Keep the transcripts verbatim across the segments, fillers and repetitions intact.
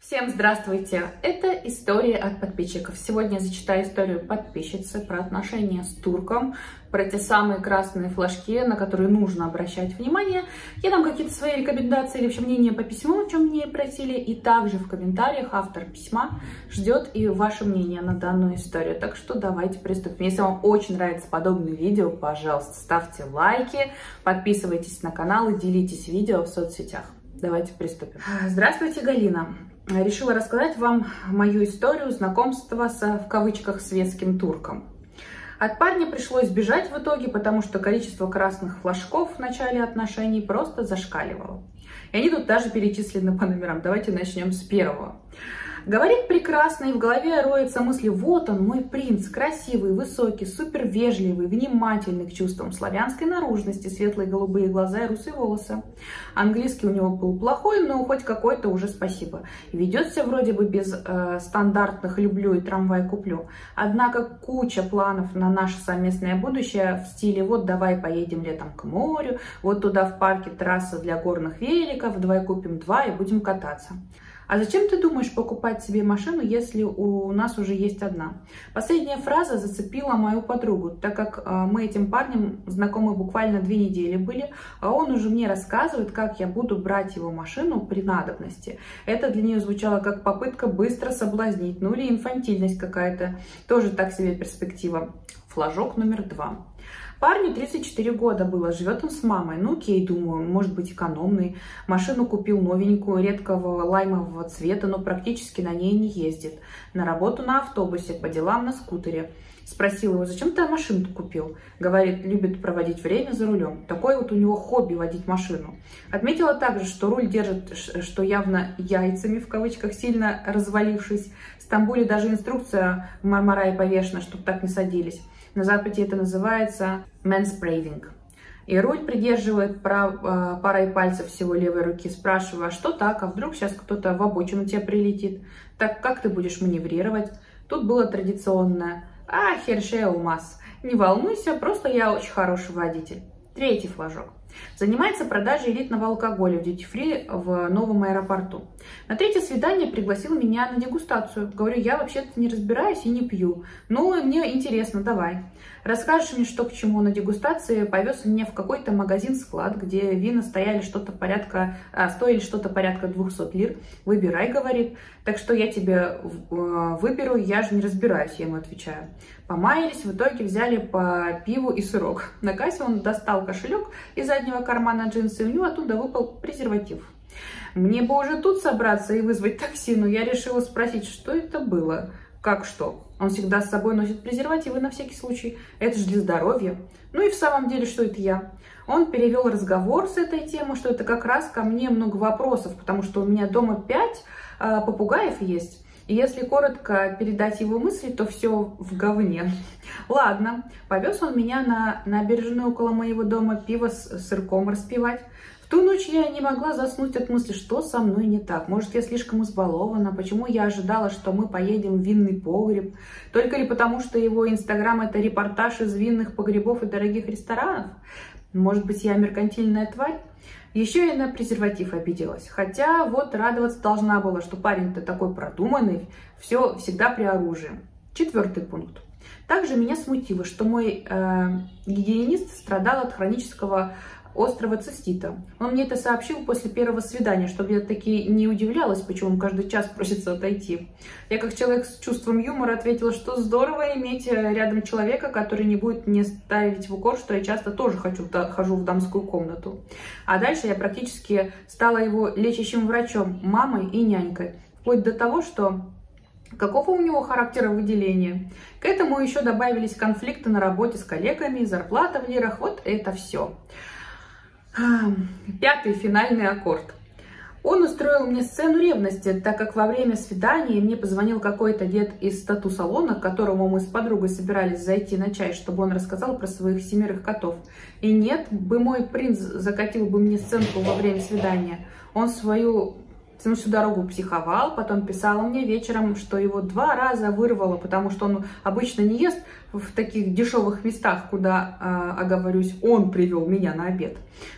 Всем здравствуйте! Это история от подписчиков. Сегодня я зачитаю историю подписчицы про отношения с турком, про те самые красные флажки, на которые нужно обращать внимание. Я дам какие-то свои рекомендации или вообще мнения по письму, о чем мне просили. И также в комментариях автор письма ждет и ваше мнение на данную историю. Так что давайте приступим. Если вам очень нравится подобные видео, пожалуйста, ставьте лайки, подписывайтесь на канал и делитесь видео в соцсетях. Давайте приступим. Здравствуйте, Галина. Решила рассказать вам мою историю знакомства с, в кавычках, светским турком. От парня пришлось бежать в итоге, потому что количество красных флажков в начале отношений просто зашкаливало. И они тут даже перечислены по номерам. Давайте начнем с первого. Говорит прекрасно, и в голове роется мысли: вот он, мой принц, красивый, высокий, супер вежливый, внимательный к чувствам славянской наружности, светлые голубые глаза и русые волосы. Английский у него был плохой, но хоть какой-то уже спасибо. И ведет себя вроде бы без э, стандартных «люблю» и «трамвай куплю». Однако куча планов на наше совместное будущее в стиле: вот давай поедем летом к морю, вот туда в парке трасса для горных великов, давай купим два и будем кататься. А зачем ты думаешь покупать себе машину, если у нас уже есть одна? Последняя фраза зацепила мою подругу, так как мы этим парнем знакомы буквально две недели были, а он уже мне рассказывает, как я буду брать его машину при надобности. Это для нее звучало как попытка быстро соблазнить, ну или инфантильность какая-то, тоже так себе перспектива. Флажок номер два. Парню тридцать четыре года было, живет он с мамой. Ну окей, думаю, может быть экономный. Машину купил новенькую, редкого лаймового цвета, но практически на ней не ездит. На работу на автобусе, по делам на скутере. Спросила его: зачем ты машину купил? Говорит, любит проводить время за рулем. Такое вот у него хобби — водить машину. Отметила также, что руль держит, что явно яйцами, в кавычках, сильно развалившись. В Стамбуле даже инструкция в Мармарае повешена, чтобы так не садились. На Западе это называется manspreading. И руль придерживает прав, э, парой пальцев всего левой руки. Спрашиваю: а что так? А вдруг сейчас кто-то в обочину тебе прилетит? Так как ты будешь маневрировать? Тут было традиционное: а, херше умас. Не волнуйся, просто я очень хороший водитель. Третий флажок. Занимается продажей элитного алкоголя в дьюти-фри в новом аэропорту. На третье свидание пригласил меня на дегустацию. Говорю: я вообще-то не разбираюсь и не пью. Ну, мне интересно, давай. Расскажешь мне, что к чему. На дегустации повез меня в какой-то магазин-склад, где вина стояли что-то порядка, а, стоили что-то порядка двухсот лир. Выбирай, говорит. Так что я тебе выберу, я же не разбираюсь, я ему отвечаю. Помаялись, в итоге взяли по пиву и сырок. На кассе он достал кошелек из заднего кармана джинсы, и у него оттуда выпал презерватив. Мне бы уже тут собраться и вызвать такси, но я решила спросить, что это было. Как что? Он всегда с собой носит презервативы на всякий случай. Это же для здоровья. Ну и в самом деле, что это я? Он перевел разговор с этой темы, что это как раз ко мне много вопросов, потому что у меня дома пять э, попугаев есть. И если коротко передать его мысли, то все в говне. Ладно, повез он меня на набережную около моего дома пиво с сырком распивать. В ту ночь я не могла заснуть от мысли, что со мной не так. Может, я слишком избалована? Почему я ожидала, что мы поедем в винный погреб? Только ли потому, что его инстаграм — это репортаж из винных погребов и дорогих ресторанов? Может быть, я меркантильная тварь? Еще и на презерватив обиделась. Хотя вот радоваться должна была, что парень-то такой продуманный, все всегда при оружии. Четвертый пункт. Также меня смутило, что мой э, гигиенист страдал от хронического острого цистита. Он мне это сообщил после первого свидания, чтобы я таки не удивлялась, почему он каждый час просится отойти. Я, как человек с чувством юмора, ответила, что здорово иметь рядом человека, который не будет мне ставить в укор, что я часто тоже хочу, хожу в дамскую комнату. А дальше я практически стала его лечащим врачом, мамой и нянькой. Вплоть до того, что какого у него характера выделения. К этому еще добавились конфликты на работе с коллегами, зарплата в лирах, вот это все. Пятый финальный аккорд. Он устроил мне сцену ревности, так как во время свидания мне позвонил какой-то дед из тату-салона, к которому мы с подругой собирались зайти на чай, чтобы он рассказал про своих семерых котов. И нет, бы мой принц закатил бы мне сценку во время свидания. Он свою всю дорогу психовал, потом писал мне вечером, что его два раза вырвало, потому что он обычно не ест в таких дешевых местах, куда, оговорюсь, он привел меня на обед.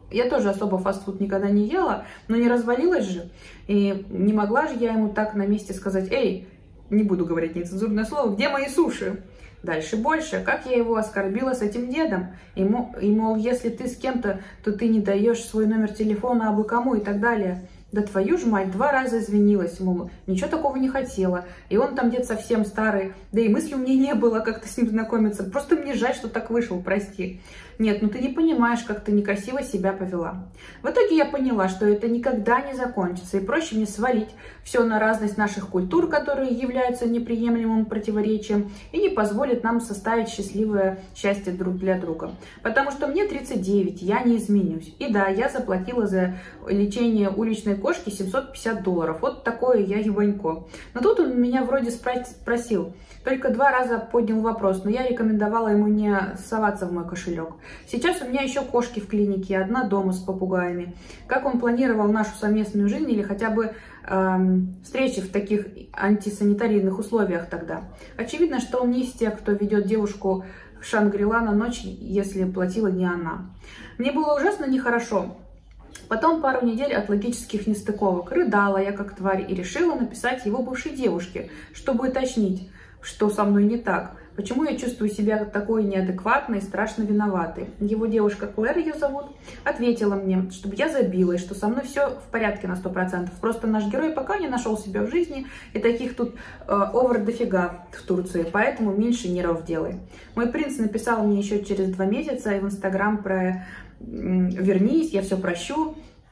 я тоже особо фастфуд никогда не ела, но не развалилась же. И не могла же я ему так на месте сказать: эй, не буду говорить нецензурное слово, где мои суши? Дальше больше. Как я его оскорбила с этим дедом. И, и мол, если ты с кем-то, то ты не даешь свой номер телефона абы кому и так далее. Да твою ж мать, два раза извинилась, мол, ничего такого не хотела. И он там дед совсем старый, да и мысли у меня не было как-то с ним знакомиться. Просто мне жаль, что так вышел, прости. Нет, ну ты не понимаешь, как ты некрасиво себя повела. В итоге я поняла, что это никогда не закончится, и проще мне свалить все на разность наших культур, которые являются неприемлемым противоречием, и не позволит нам составить счастливое счастье друг для друга. Потому что мне тридцать девять, я не изменюсь. И да, я заплатила за лечение уличной кошки семьсот пятьдесят долларов. Вот такое я ебанько. Но тут он меня вроде спросил, только два раза поднял вопрос, но я рекомендовала ему не соваться в мой кошелек. Сейчас у меня еще кошки в клинике, одна дома с попугаями. Как он планировал нашу совместную жизнь или хотя бы эм, встречи в таких антисанитарийных условиях тогда? Очевидно, что он не из тех, кто ведет девушку в Шангри-Ла на ночь, если платила не она. Мне было ужасно нехорошо. Потом пару недель от логических нестыковок. Рыдала я как тварь и решила написать его бывшей девушке, чтобы уточнить, что со мной не так. Почему я чувствую себя такой неадекватной и страшно виноватой. Его девушка, Клэр ее зовут, ответила мне, чтобы я забилась, что со мной все в порядке на сто процентов. Просто наш герой пока не нашел себя в жизни, и таких тут э, овер дофига в Турции, поэтому меньше нервов делай. Мой принц написал мне еще через два месяца и в Инстаграм про «вернись, я все прощу».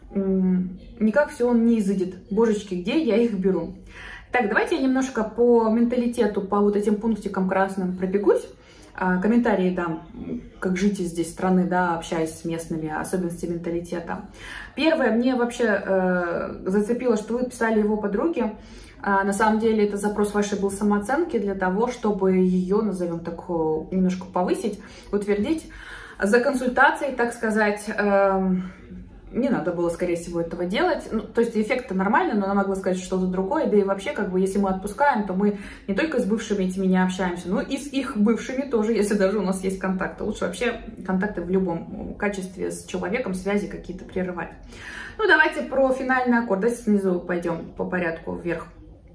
Никак все он не изыдет. Божечки, где я их беру? Так, давайте я немножко по менталитету, по вот этим пунктикам красным пробегусь. Комментарии дам, как житель здесь страны, да, общаясь с местными, особенности менталитета. Первое, мне вообще э, зацепило, что вы писали его подруге. А, на самом деле это запрос вашей был самооценки для того, чтобы ее, назовем так, немножко повысить, утвердить. За консультацией, так сказать, э, не надо было, скорее всего, этого делать. Ну, то есть эффект-то нормальный, но она могла сказать что-то другое. Да и вообще, как бы, если мы отпускаем, то мы не только с бывшими этими не общаемся, но и с их бывшими тоже, если даже у нас есть контакты. Лучше вообще контакты в любом качестве с человеком, связи какие-то прерывать. Ну, давайте про финальный аккорд. Давайте снизу пойдем по порядку вверх.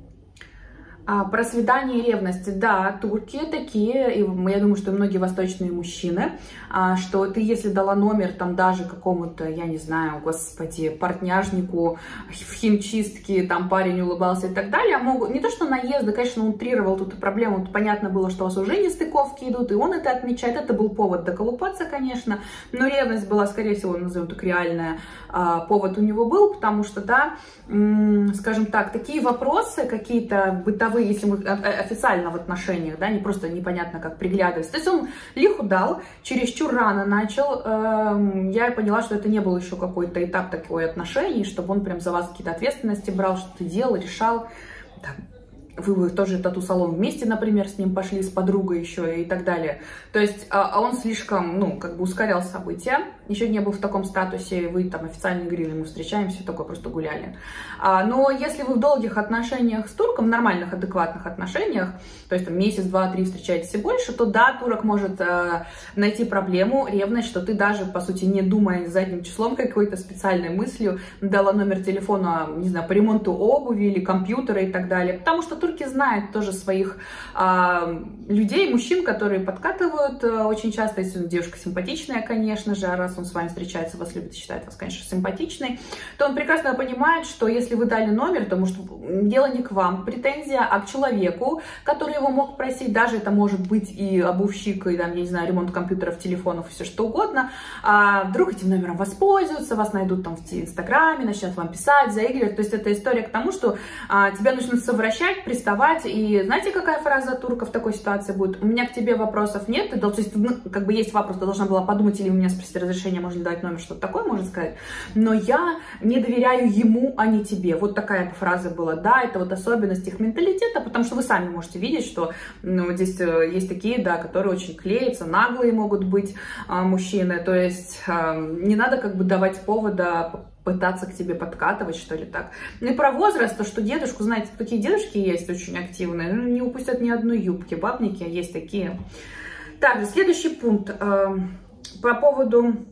А, про свидание и ревность. Да, турки такие, и я думаю, что и многие восточные мужчины, а, что ты, если дала номер там даже какому-то, я не знаю, господи, партняжнику в химчистке, там парень улыбался и так далее, могут, не то что наезды, конечно, он утрировал тут проблему, тут понятно было, что у вас уже нестыковки идут, и он это отмечает, это был повод доколупаться, конечно, но ревность была, скорее всего, назовем так, реальная, а, повод у него был, потому что, да, скажем так, такие вопросы какие-то бытовые, если мы официально в отношениях, да, не просто непонятно как приглядываться. То есть он лиху дал, чересчур рано начал. Эм, я поняла, что это не был еще какой-то этап такой отношений, чтобы он прям за вас какие-то ответственности брал, что ты делал, решал. Там, вы, вы тоже тату-салон вместе, например, с ним пошли, с подругой еще и так далее. То есть, а, а он слишком, ну, как бы ускорял события, еще не был в таком статусе, вы там официально говорили, мы встречаемся, такое просто гуляли. А, но если вы в долгих отношениях с турком, нормальных, адекватных отношениях, то есть там месяц, два, три встречаетесь и больше, то да, турок может а, найти проблему, ревность, что ты даже, по сути, не думая задним числом какой-то специальной мыслью, дала номер телефона, не знаю, по ремонту обуви или компьютера и так далее, потому что турки знают тоже своих а, людей, мужчин, которые подкатывают а, очень часто, если девушка симпатичная, конечно же, а раз он с вами встречается, вас любит и считает вас, конечно, симпатичной, то он прекрасно понимает, что если вы дали номер, то, может, дело не к вам претензия, а к человеку, который его мог просить, даже это может быть и обувщик, и, там, я не знаю, ремонт компьютеров, телефонов, все что угодно, а вдруг этим номером воспользуются, вас найдут там в Инстаграме, начнут вам писать, заигрывать, то есть это история к тому, что а, тебя начнут совращать, приставать, и знаете, какая фраза турка в такой ситуации будет? У меня к тебе вопросов нет, ты, то есть, ну, как бы есть вопрос, ты должна была подумать, или у меня спросить разрешение, можно ли дать номер, что-то такое можно сказать, но я не доверяю ему, а не тебе. Вот такая фраза была. Да, это вот особенность их менталитета, потому что вы сами можете видеть, что, ну, здесь есть такие, да, которые очень клеятся, наглые могут быть а, мужчины, то есть а, не надо как бы давать повода пытаться к тебе подкатывать, что ли, так. Ну и про возраст, то, что дедушку, знаете, такие дедушки есть очень активные, ну, не упустят ни одной юбки, бабники есть такие. Так, следующий пункт. По поводу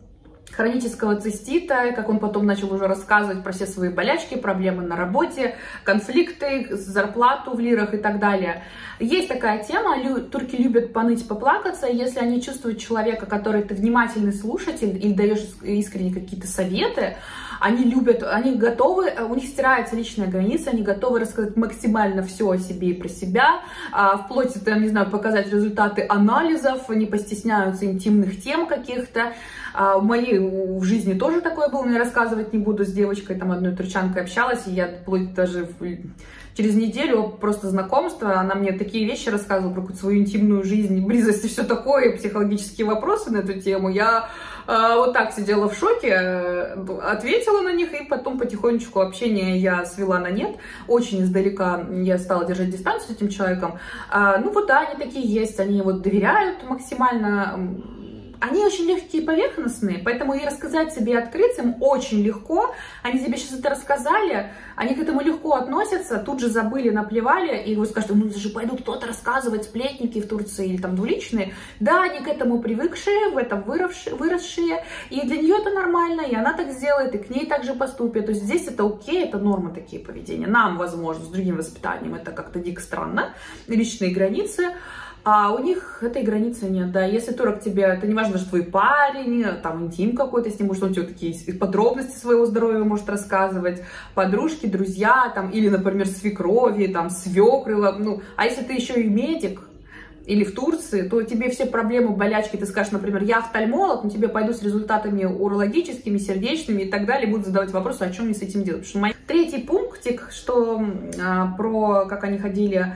хронического цистита, как он потом начал уже рассказывать про все свои болячки, проблемы на работе, конфликты, зарплату в лирах и так далее. Есть такая тема, лю, турки любят поныть, поплакаться, если они чувствуют человека, который ты внимательный слушатель или даешь искренне какие-то советы, они любят, они готовы, у них стирается личная граница, они готовы рассказать максимально все о себе и про себя, вплоть до, не знаю, показать результаты анализов, не постесняются интимных тем каких-то. В моей в жизни тоже такое было, но я рассказывать не буду. С девочкой, там, одной турчанкой общалась, и я вплоть даже через неделю просто знакомства, она мне такие вещи рассказывала про какую-то свою интимную жизнь, близость и все такое, психологические вопросы на эту тему. Я э, вот так сидела в шоке, ответила на них, и потом потихонечку общение я свела на нет. Очень издалека я стала держать дистанцию с этим человеком. А, ну вот да, они такие есть, они вот доверяют максимально. Они очень легкие и поверхностные, поэтому и рассказать себе, открыться им очень легко. Они тебе сейчас это рассказали, они к этому легко относятся, тут же забыли, наплевали, и вы скажете, ну это же пойдут кто-то рассказывать, сплетники в Турции или там двуличные. Да, они к этому привыкшие, в этом выросшие, выросшие, и для нее это нормально, и она так сделает, и к ней также поступит. То есть здесь это окей, это нормы такие поведения. Нам, возможно, с другим воспитанием это как-то дико странно, личные границы. А у них этой границы нет, да, если турок тебе, это не важно, даже твой парень, там, интим какой-то с ним, может, он тебе такие подробности своего здоровья может рассказывать, подружки, друзья, там, или, например, свекрови, там, свекры, ну, а если ты еще и медик, или в Турции, то тебе все проблемы, болячки, ты скажешь, например, я офтальмолог, но тебе пойду с результатами урологическими, сердечными и так далее, будут задавать вопросы, о чем мне с этим делать. Потому что мой... Третий пунктик, что а, про, как они ходили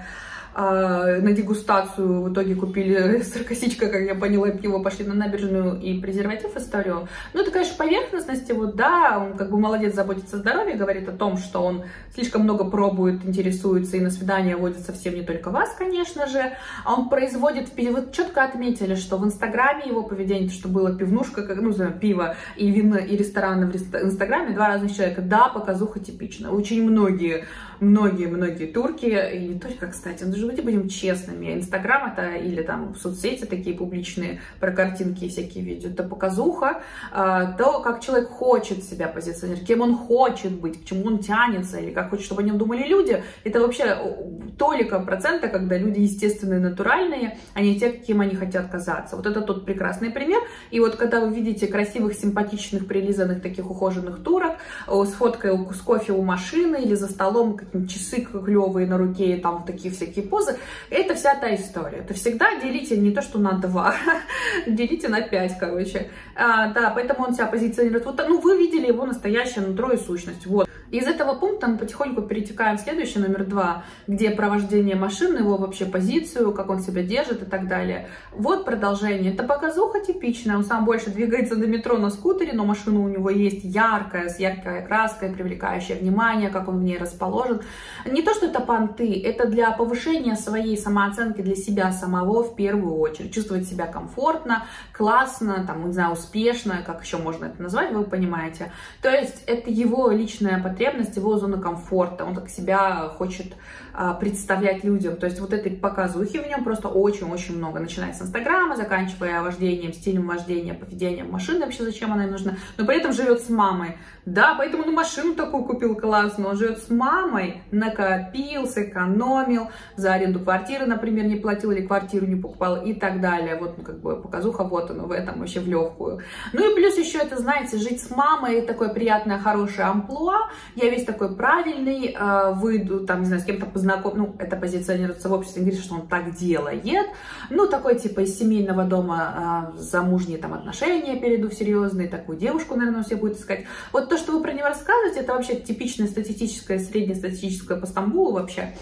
на дегустацию, в итоге купили с косичкой, как я поняла, пиво, пошли на набережную и презерватив историю. Ну, это, конечно, поверхностности, вот, да, он как бы молодец, заботится о здоровье, говорит о том, что он слишком много пробует, интересуется и на свидание водит совсем не только вас, конечно же, а он производит, вот четко отметили, что в Инстаграме его поведение, что было пивнушка, как, ну, пиво и вино, и рестораны в Инстаграме, два разных человека, да, показуха типична. Очень многие, многие, многие турки, и не только, кстати, ну, давайте будем честными, Инстаграм это или там соцсети такие публичные про картинки и всякие видео, это показуха, то, как человек хочет себя позиционировать, кем он хочет быть, к чему он тянется, или как хочет, чтобы о нем думали люди, это вообще толика процента, когда люди естественные, натуральные, а не те, кем они хотят казаться. Вот это тот прекрасный пример. И вот когда вы видите красивых, симпатичных, прилизанных, таких ухоженных турок с фоткой с кофе у машины или за столом, какие-то часы клевые на руке, и там такие всякие позы, это вся та история. Это всегда делите не то, что на два, делите на пять, короче. А, да, поэтому он себя позиционирует. Вот, ну, вы видели его настоящее нутро и сущность. Вот. Из этого пункта мы потихоньку перетекаем в следующий, номер два, где провождение машины, его вообще позицию, как он себя держит и так далее. Вот продолжение. Это показуха типичная. Он сам больше двигается до метро на скутере, но машина у него есть яркая, с яркой краской, привлекающая внимание, как он в ней расположен. Не то, что это понты, это для повышения своей самооценки для себя самого в первую очередь. Чувствовать себя комфортно, классно, там, не знаю, успешно, как еще можно это назвать, вы понимаете. То есть это его личная потребность, его зона комфорта. Он так себя хочет а, представлять людям. То есть вот этой показухи в нем просто очень-очень много. Начиная с Инстаграма, заканчивая вождением, стилем вождения, поведением машины, вообще зачем она им нужна. Но при этом живет с мамой. Да, поэтому он машину такую купил классную. Он живет с мамой, накопил, сэкономил, за аренду квартиры, например, не платил или квартиру не покупал и так далее. Вот, ну, как бы показуха, вот оно в этом вообще в легкую. Ну и плюс еще это, знаете, жить с мамой, такое приятное, хорошее амплуа. Я весь такой правильный, э, выйду, там, не знаю, с кем-то познакомлюсь, ну, это позиционируется в обществе, говорит, что он так делает. Ну, такой, типа, из семейного дома э, замужние там отношения перейду в серьезные, такую девушку, наверное, все будет искать. Вот то, что вы про него рассказываете, это вообще типичное статистическое, среднестатистическое по Стамбулу вообще.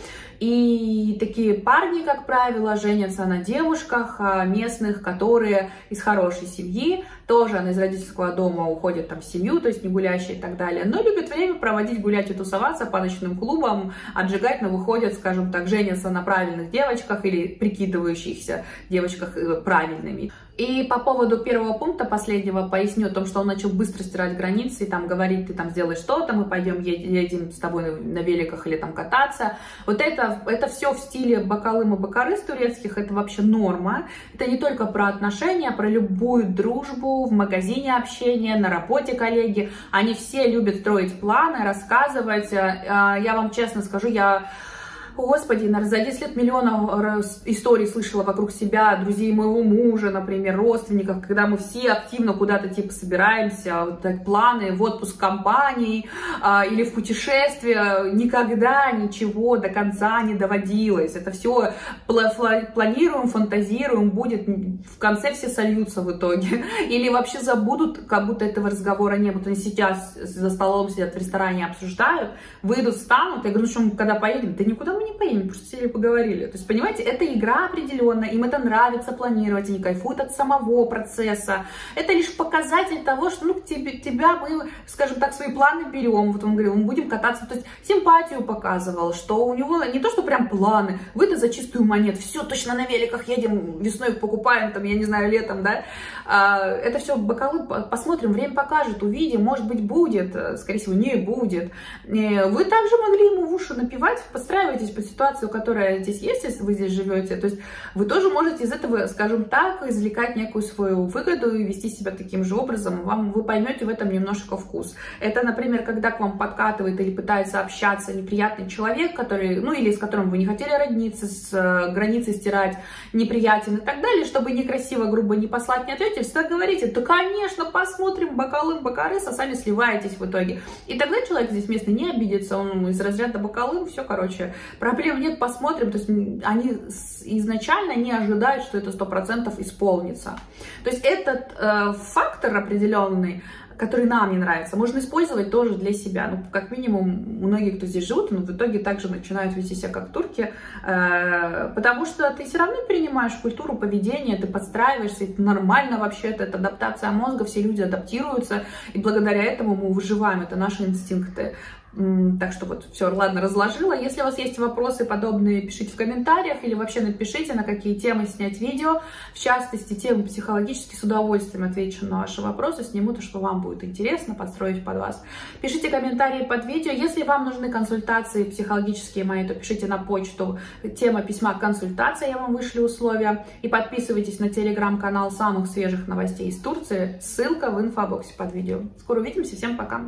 И такие парни, как правило, женятся на девушках местных, которые из хорошей семьи, тоже она из родительского дома уходит там в семью, то есть не гулящие и так далее, но любят время проводить, гулять и тусоваться по ночным клубам, отжигать, но выходят, скажем так, женятся на правильных девочках или прикидывающихся девочках правильными. И по поводу первого пункта, последнего, поясню о том, что он начал быстро стирать границы, и там говорит, ты там сделай что-то, мы пойдем едем с тобой на великах или там кататься. Вот это, это все в стиле Бакалым и Бакарыс турецких, это вообще норма. Это не только про отношения, а про любую дружбу, в магазине общение, на работе коллеги. Они все любят строить планы, рассказывать. Я вам честно скажу, я... Господи, за десять лет миллионов историй слышала вокруг себя, друзей моего мужа, например, родственников, когда мы все активно куда-то типа собираемся, вот так, планы в отпуск компании а, или в путешествие, никогда ничего до конца не доводилось. Это все планируем, фантазируем, будет, в конце все сольются в итоге. Или вообще забудут, как будто этого разговора не было. Они сейчас за столом сидят в ресторане, обсуждают, выйдут, встанут, я говорю, ну что мы когда поедем? Да никуда мы не поедем, просто сели поговорили. То есть, понимаете, это игра определенная, им это нравится планировать, они кайфуют от самого процесса. Это лишь показатель того, что, ну, тебе, тебя мы, скажем так, свои планы берем. Вот он говорил, мы будем кататься, то есть симпатию показывал, что у него не то, что прям планы, вы-то за чистую монету, все, точно на великах едем, весной покупаем, там, я не знаю, летом, да. Это все бокалы, посмотрим, время покажет, увидим, может быть, будет, скорее всего, не будет. Вы также могли ему в уши напевать, подстраивайтесь по ситуацию, которая здесь есть, если вы здесь живете. То есть вы тоже можете из этого, скажем так, извлекать некую свою выгоду и вести себя таким же образом. Вам, вы поймете в этом немножко вкус. Это, например, когда к вам подкатывает или пытается общаться неприятный человек, который, ну или с которым вы не хотели родниться, с э, границей стирать, неприятен и так далее, чтобы некрасиво, грубо не послать, не ответить, всегда говорите, да, конечно, посмотрим, Бакалым, Бакарыс, а сами сливаетесь в итоге. И тогда человек здесь местный не обидится, он из разряда Бакалым, все, короче, проблем нет, посмотрим. То есть они изначально не ожидают, что это сто процентов исполнится. То есть этот э, фактор определенный, который нам не нравится, можно использовать тоже для себя. Ну, как минимум, многие, кто здесь живут, ну, в итоге также начинают вести себя как турки, э, потому что ты все равно перенимаешь культуру поведения, ты подстраиваешься, это нормально вообще-то, это адаптация мозга, все люди адаптируются, и благодаря этому мы выживаем, это наши инстинкты. Так что вот, все, ладно, разложила. Если у вас есть вопросы подобные, пишите в комментариях или вообще напишите, на какие темы снять видео. В частности, темы психологические, с удовольствием отвечу на ваши вопросы, сниму то, что вам будет интересно, подстроить под вас. Пишите комментарии под видео. Если вам нужны консультации психологические мои, то пишите на почту, тема письма консультация, я вам вышлю условия. И подписывайтесь на телеграм-канал самых свежих новостей из Турции. Ссылка в инфобоксе под видео. Скоро увидимся, всем пока!